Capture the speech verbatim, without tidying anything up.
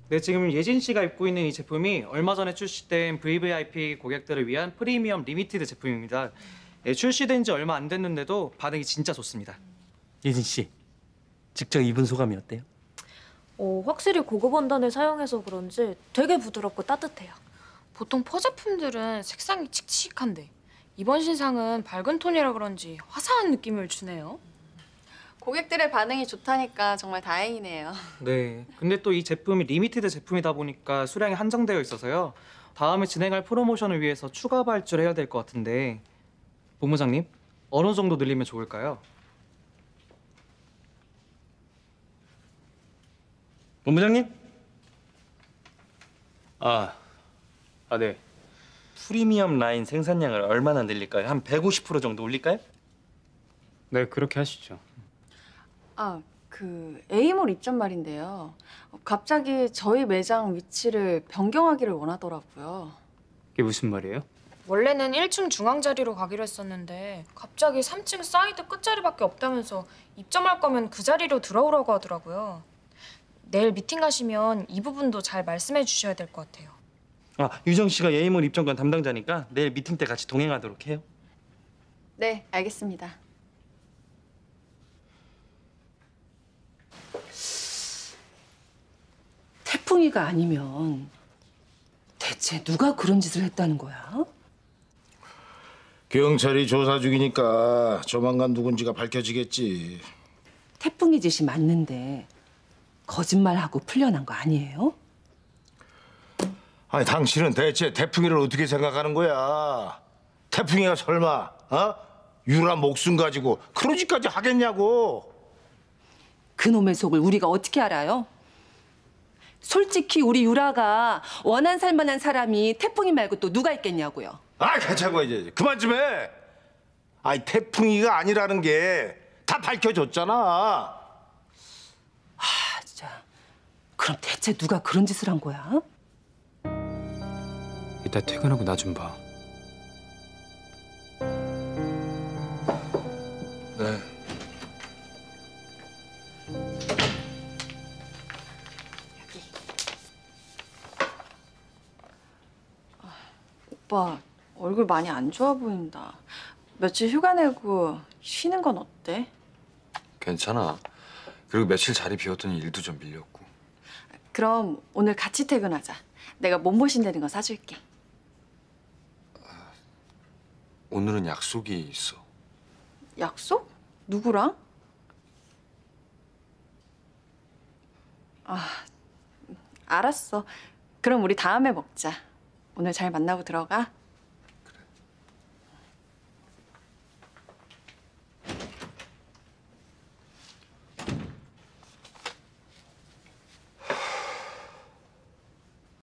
네, 지금 예진 씨가 입고 있는 이 제품이 얼마 전에 출시된 브이브이아이피 고객들을 위한 프리미엄 리미티드 제품입니다. 예, 출시된 지 얼마 안 됐는데도 반응이 진짜 좋습니다. 예진 씨, 직접 입은 소감이 어때요? 어, 확실히 고급 원단을 사용해서 그런지 되게 부드럽고 따뜻해요. 보통 퍼 제품들은 색상이 칙칙한데 이번 신상은 밝은 톤이라 그런지 화사한 느낌을 주네요. 고객들의 반응이 좋다니까 정말 다행이네요. 네, 근데 또 이 제품이 리미티드 제품이다 보니까 수량이 한정되어 있어서요. 다음에 진행할 프로모션을 위해서 추가 발주를 해야 될 것 같은데 본부장님, 어느 정도 늘리면 좋을까요? 본부장님? 아, 아 네. 프리미엄 라인 생산량을 얼마나 늘릴까요? 한 백오십 퍼센트 정도 올릴까요? 네, 그렇게 하시죠. 아, 그 A몰 입점 말인데요. 갑자기 저희 매장 위치를 변경하기를 원하더라고요. 그게 무슨 말이에요? 원래는 일 층 중앙 자리로 가기로 했었는데 갑자기 삼 층 사이드 끝자리밖에 없다면서 입점할 거면 그 자리로 들어오라고 하더라고요. 내일 미팅 가시면 이 부분도 잘 말씀해 주셔야 될 것 같아요. 아, 유정 씨가 예이몰 입점관 담당자니까 내일 미팅 때 같이 동행하도록 해요. 네, 알겠습니다. 태풍이가 아니면 대체 누가 그런 짓을 했다는 거야? 경찰이 조사 중이니까 조만간 누군지가 밝혀지겠지. 태풍이 짓이 맞는데 거짓말하고 풀려난 거 아니에요? 아니 당신은 대체 태풍이를 어떻게 생각하는 거야? 태풍이가 설마 어? 유라 목숨 가지고 그런 짓까지 하겠냐고. 그놈의 속을 우리가 어떻게 알아요? 솔직히 우리 유라가 원한 살만한 사람이 태풍이 말고 또 누가 있겠냐고요. 아, 괜찮고 이제 그만 좀 해. 아니 태풍이가 아니라는 게 다 밝혀졌잖아. 아, 진짜. 그럼 대체 누가 그런 짓을 한 거야? 이따 퇴근하고 나 좀 봐. 네. 오빠, 얼굴 많이 안 좋아 보인다. 며칠 휴가 내고 쉬는 건 어때? 괜찮아. 그리고 며칠 자리 비웠더니 일도 좀 밀렸고. 그럼 오늘 같이 퇴근하자. 내가 몸보신 되는 거 사줄게. 오늘은 약속이 있어. 약속? 누구랑? 아, 알았어. 그럼 우리 다음에 먹자. 오늘 잘 만나고 들어가.